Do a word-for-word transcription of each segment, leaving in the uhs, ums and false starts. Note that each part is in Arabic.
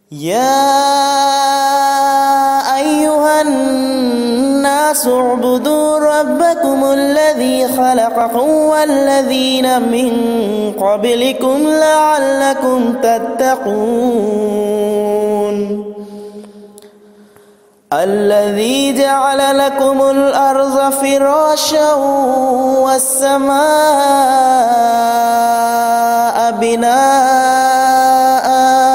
يا أيها الناس اعبدوا ربكم الذي خلقكم والذين من قبلكم لعلكم تتقون الذي جعل لكم الأرض فراشا والسماء بناء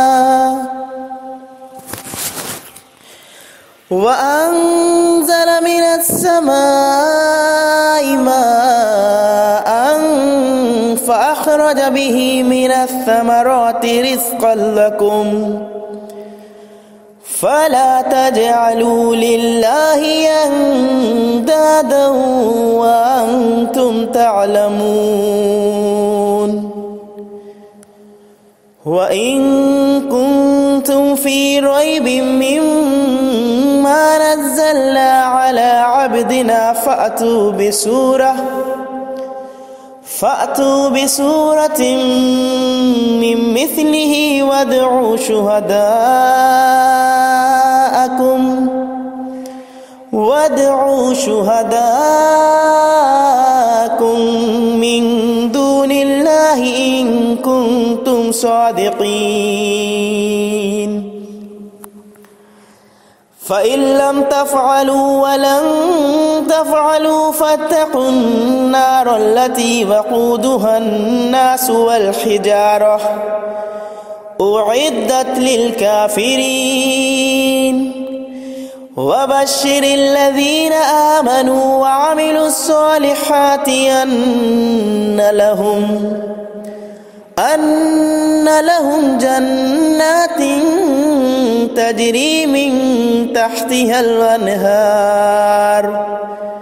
وأنزل من السماء ماء فأخرج به من الثمرات رزقا لكم فلا تجعلوا لله أندادا وأنتم تعلمون وإن كنتم في ريب مما نزلنا على عبدنا فأتوا بسورة فأتوا بسورة من مثله وادعوا شهداءكم وادعوا شهداءكم من دون الله إن كنتم صادقين فإن لم تفعلوا ولن تفعلوا فاتقوا النار التي وقودها الناس والحجارة أعدت للكافرين وبشر الذين آمنوا وعملوا الصالحات أن لهم أن لهم جنات تجري من تحتها الأنهار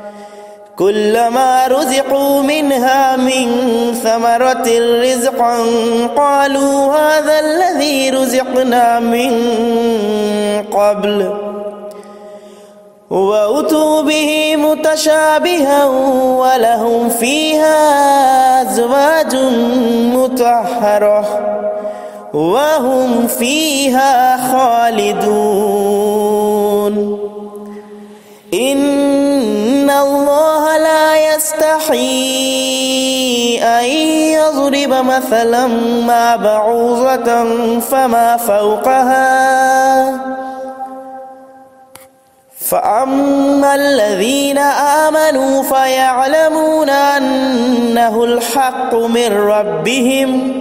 كلما رزقوا منها من ثمرة رزقا قالوا هذا الذي رزقنا من قبل وأتوا به متشابها ولهم فيها أزواج مطهرة وهم فيها خالدون إن الله لا يستحيي أن يضرب مثلا ما بعوضة فما فوقها فأما الذين آمنوا فيعلمون أنه الحق من ربهم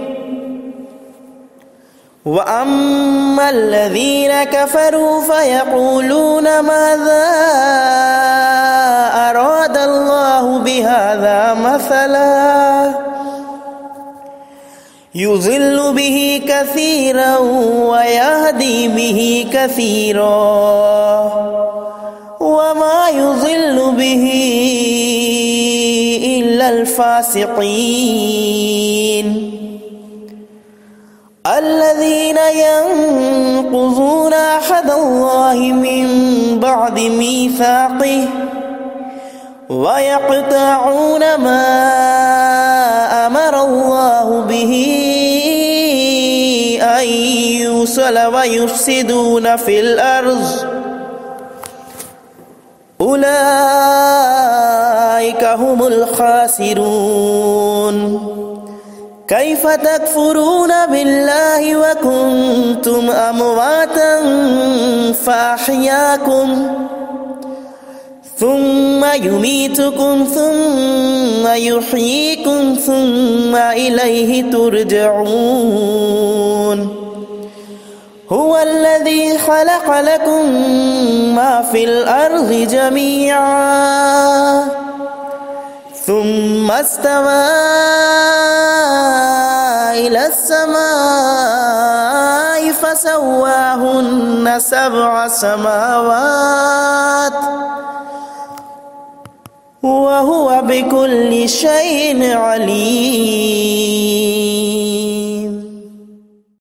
وأما الذين كفروا فيقولون ماذا أراد الله بهذا مثلا يضل به كثيرا ويهدي به كثيرا وما يضل به إلا الفاسقين الذين ينقضون عهد الله من بعد ميثاقه ويقطعون ما أمر الله به أن يوصل ويفسدون في الأرض أولئك هم الخاسرون كيف تكفرون بالله وكنتم أمواتا فأحياكم ثم يميتكم ثم يحييكم ثم إليه ترجعون هو الذي خلق لكم ما في الأرض جميعا ثم استوى إلى السماء فسواهن سبع سماوات وهو بكل شيء عليم.